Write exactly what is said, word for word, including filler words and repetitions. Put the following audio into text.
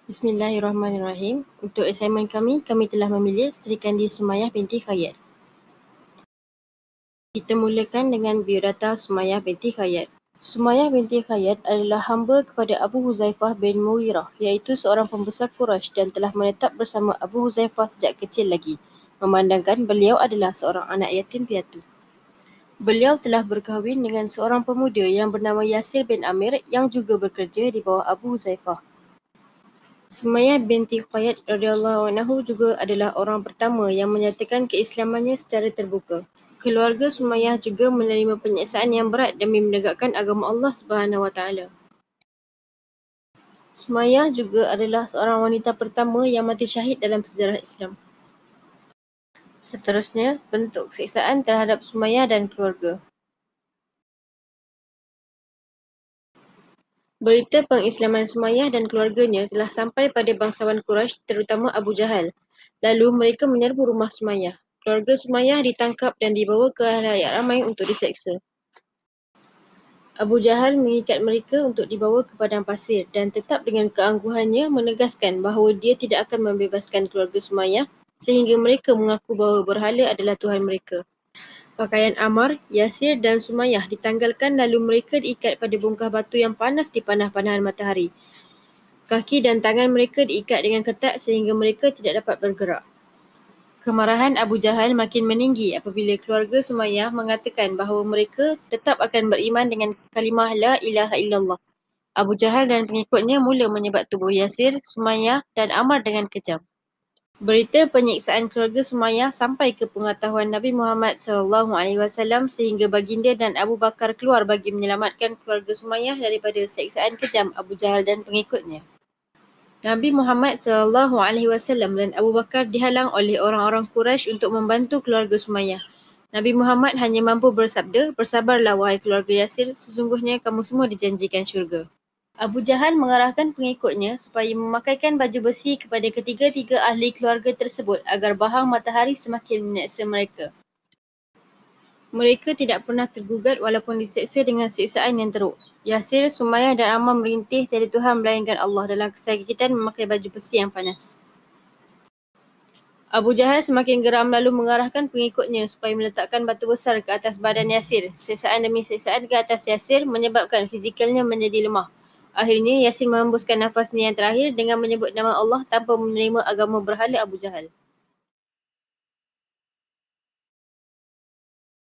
Bismillahirrahmanirrahim. Untuk assignment kami, kami telah memilih Sri Kandi Sumayyah binti Khayyat. Kita mulakan dengan biodata Sumayyah binti Khayyat. Sumayyah binti Khayyat adalah hamba kepada Abu Huzaifah bin Mughirah, iaitu seorang pembesar Quraisy dan telah menetap bersama Abu Huzaifah sejak kecil lagi, memandangkan beliau adalah seorang anak yatim piatu. Beliau telah berkahwin dengan seorang pemuda yang bernama Yasir bin Amir yang juga bekerja di bawah Abu Huzaifah. Sumayyah binti Khayyat radhiyallahu anhu juga adalah orang pertama yang menyatakan keislamannya secara terbuka. Keluarga Sumayyah juga menerima penyiksaan yang berat demi menegakkan agama Allah Subhanahu Wa Taala. Sumayyah juga adalah seorang wanita pertama yang mati syahid dalam sejarah Islam. Seterusnya, bentuk siksaan terhadap Sumayyah dan keluarga. Berita pengislaman Sumayyah dan keluarganya telah sampai pada bangsawan Quraisy, terutama Abu Jahal. Lalu mereka menyerbu rumah Sumayyah. Keluarga Sumayyah ditangkap dan dibawa ke halayak ramai untuk diseksa. Abu Jahal mengikat mereka untuk dibawa ke padang pasir dan tetap dengan keangkuhannya menegaskan bahawa dia tidak akan membebaskan keluarga Sumayyah sehingga mereka mengaku bahawa berhala adalah Tuhan mereka. Pakaian Ammar, Yasir dan Sumayyah ditanggalkan lalu mereka diikat pada bongkah batu yang panas di panah-panahan matahari. Kaki dan tangan mereka diikat dengan ketat sehingga mereka tidak dapat bergerak. Kemarahan Abu Jahal makin meninggi apabila keluarga Sumayyah mengatakan bahawa mereka tetap akan beriman dengan kalimah La ilaha illallah. Abu Jahal dan pengikutnya mula menyebat tubuh Yasir, Sumayyah dan Ammar dengan kejam. Berita penyiksaan keluarga Sumayyah sampai ke pengetahuan Nabi Muhammad sallallahu alaihi wasallam sehingga baginda dan Abu Bakar keluar bagi menyelamatkan keluarga Sumayyah daripada siksaan kejam Abu Jahal dan pengikutnya. Nabi Muhammad sallallahu alaihi wasallam dan Abu Bakar dihalang oleh orang-orang Quraisy untuk membantu keluarga Sumayyah. Nabi Muhammad hanya mampu bersabda, "Bersabarlah wahai keluarga Yasir, sesungguhnya kamu semua dijanjikan syurga." Abu Jahal mengarahkan pengikutnya supaya memakaikan baju besi kepada ketiga-tiga ahli keluarga tersebut agar bahang matahari semakin menyeksa mereka. Mereka tidak pernah tergugat walaupun diseksa dengan siksaan yang teruk. Yasir, Sumayyah dan Ammar merintih tiada Tuhan melainkan Allah dalam kesakitan memakai baju besi yang panas. Abu Jahal semakin geram lalu mengarahkan pengikutnya supaya meletakkan batu besar ke atas badan Yasir. Siksaan demi siksaan ke atas Yasir menyebabkan fizikalnya menjadi lemah. Akhirnya Yasir menghembuskan nafasnya yang terakhir dengan menyebut nama Allah tanpa menerima agama berhala Abu Jahal.